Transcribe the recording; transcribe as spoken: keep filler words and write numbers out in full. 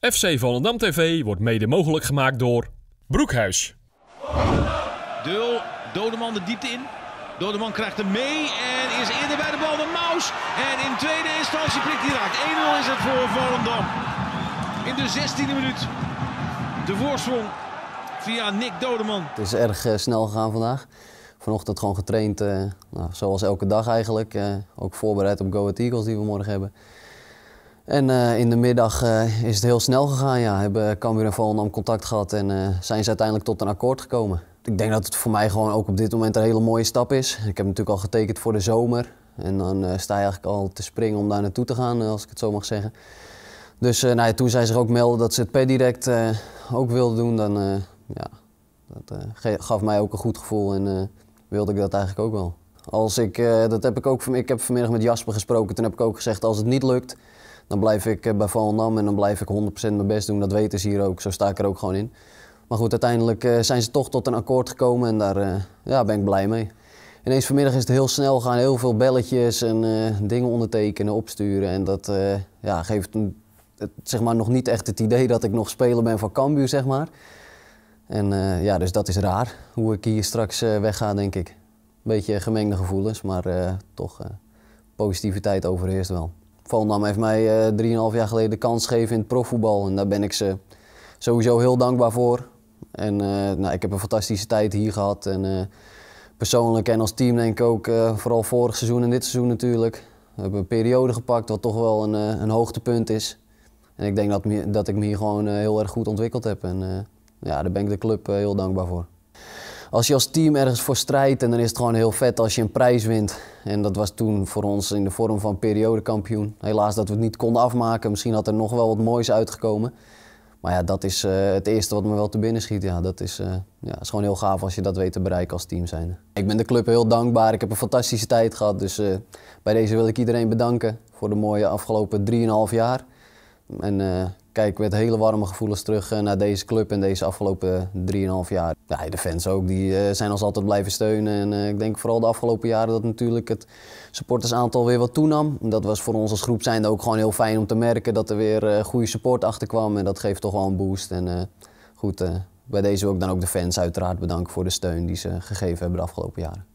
F C Volendam T V wordt mede mogelijk gemaakt door Broekhuis. Dul, Dodeman de diepte in. Dodeman krijgt hem mee en is eerder bij de bal dan Maus. En in tweede instantie prikt hij raak. één nul is het voor Volendam. In de zestiende minuut. De voorsprong via Nick Dodeman. Het is erg uh, snel gegaan vandaag. Vanochtend gewoon getraind, uh, nou, zoals elke dag eigenlijk. Uh, ook voorbereid op Go Ahead Eagles die we morgen hebben. En uh, in de middag uh, is het heel snel gegaan. Ja. Hebben Cambuur en Volendam contact gehad en uh, zijn ze uiteindelijk tot een akkoord gekomen. Ik denk dat het voor mij gewoon ook op dit moment een hele mooie stap is. Ik heb natuurlijk al getekend voor de zomer. En dan uh, sta je eigenlijk al te springen om daar naartoe te gaan, uh, als ik het zo mag zeggen. Dus uh, nou ja, toen zij zich ook melden dat ze het per direct uh, ook wilden doen, dan uh, ja, dat uh, gaf mij ook een goed gevoel en uh, wilde ik dat eigenlijk ook wel. Als ik, uh, dat heb ik, ook, ik heb vanmiddag met Jasper gesproken, toen heb ik ook gezegd als het niet lukt, dan blijf ik uh, bij Volendam en dan blijf ik honderd procent mijn best doen. Dat weten ze hier ook, zo sta ik er ook gewoon in. Maar goed, uiteindelijk uh, zijn ze toch tot een akkoord gekomen en daar uh, ja, ben ik blij mee. Ineens vanmiddag is het heel snel gaan, heel veel belletjes en uh, dingen ondertekenen, opsturen en dat uh, ja, geeft een, het, zeg maar, nog niet echt het idee dat ik nog speler ben van Cambuur, zeg maar. En uh, ja, dus dat is raar, hoe ik hier straks uh, wegga, denk ik. Beetje gemengde gevoelens, maar uh, toch uh, positiviteit overheerst wel. Volendam heeft mij uh, drieënhalf jaar geleden de kans gegeven in het profvoetbal en daar ben ik ze sowieso heel dankbaar voor. En uh, nou, ik heb een fantastische tijd hier gehad en uh, persoonlijk en als team denk ik ook, uh, vooral vorig seizoen en dit seizoen natuurlijk. We hebben een periode gepakt wat toch wel een, uh, een hoogtepunt is. En ik denk dat, me, dat ik me hier gewoon uh, heel erg goed ontwikkeld heb en uh, ja, daar ben ik de club uh, heel dankbaar voor. Als je als team ergens voor strijdt en dan is het gewoon heel vet als je een prijs wint. En dat was toen voor ons in de vorm van periodekampioen. Helaas dat we het niet konden afmaken, misschien had er nog wel wat moois uitgekomen. Maar ja, dat is uh, het eerste wat me wel te binnen schiet. Ja, dat is, uh, ja, is gewoon heel gaaf als je dat weet te bereiken als team zijnde. Ik ben de club heel dankbaar. Ik heb een fantastische tijd gehad. Dus uh, bij deze wil ik iedereen bedanken voor de mooie afgelopen drieënhalf jaar. En uh, kijk met hele warme gevoelens terug uh, naar deze club en deze afgelopen drieënhalf jaar. Ja, de fans ook, die uh, zijn ons altijd blijven steunen. En uh, ik denk vooral de afgelopen jaren dat natuurlijk het supportersaantal weer wat toenam. Dat was voor ons als groep zijnde ook gewoon heel fijn om te merken dat er weer uh, goede support achter kwam. En dat geeft toch wel een boost. En uh, goed, uh, bij deze wil ik dan ook de fans uiteraard bedanken voor de steun die ze gegeven hebben de afgelopen jaren.